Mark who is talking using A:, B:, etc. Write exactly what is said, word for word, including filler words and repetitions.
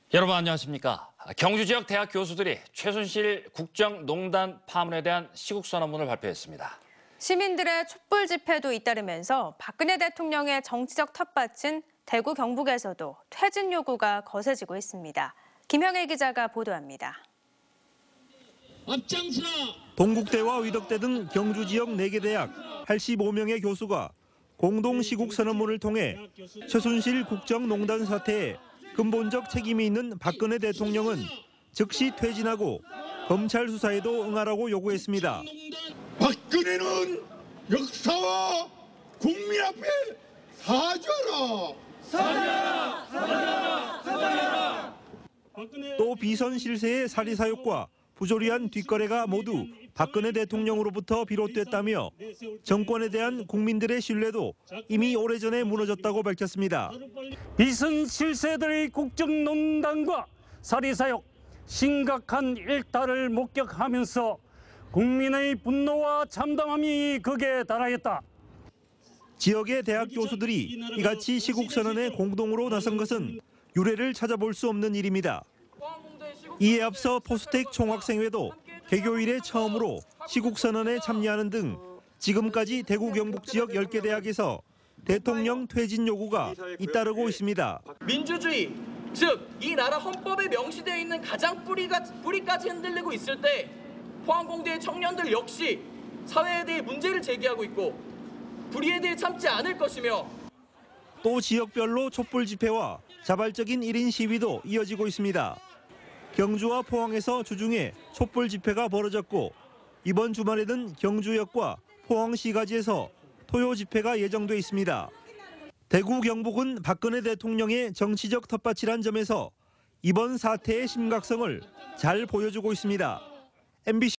A: 여러분 안녕하십니까? 경주 지역 대학 교수들이 최순실 국정농단 파문에 대한 시국 선언문을 발표했습니다.
B: 시민들의 촛불 집회도 잇따르면서 박근혜 대통령의 정치적 텃밭인 대구 경북에서도 퇴진 요구가 거세지고 있습니다. 김형일 기자가 보도합니다.
C: 앞장서라!
D: 동국대와 의덕대 등 경주 지역 네 개 대학 팔십오 명의 교수가 공동 시국 선언문을 통해 최순실 국정농단 사태에 근본적 책임이 있는 박근혜 대통령은 즉시 퇴진하고 검찰 수사에도 응하라고 요구했습니다.
C: 박근혜는 역사와 국민 앞에 사죄하라! 사죄하라! 사죄하라! 사죄하라!
D: 또 비선 실세의 사리사욕과 부조리한 뒷거래가 모두 박근혜 대통령으로부터 비롯됐다며 정권에 대한 국민들의 신뢰도 이미 오래전에 무너졌다고 밝혔습니다.
E: 비선 실세들의 국정농단과 사리사욕, 심각한 일탈을 목격하면서 국민의 분노와 참담함이 극에 달하였다.
D: 지역의 대학 교수들이 이같이 시국선언에 공동으로 나선 것은 유례를 찾아볼 수 없는 일입니다. 이에 앞서 포스텍 총학생회도 개교 이래 처음으로 시국선언에 참여하는 등 지금까지 대구 경북 지역 열 개 대학에서 대통령 퇴진 요구가 잇따르고 있습니다.
F: 민주주의, 즉 이 나라 헌법에 명시되어 있는 가장 뿌리가, 뿌리까지 흔들리고 있을 때 포항공대의 청년들 역시 사회에 대해 문제를 제기하고 있고 불의에 대해 참지 않을 것이며
D: 또 지역별로 촛불 집회와 자발적인 일 인 시위도 이어지고 있습니다. 경주와 포항에서 주중에 촛불 집회가 벌어졌고 이번 주말에는 경주역과 포항시가지에서 토요 집회가 예정돼 있습니다. 대구 경북은 박근혜 대통령의 정치적 텃밭이란 점에서 이번 사태의 심각성을 잘 보여주고 있습니다. 엠비씨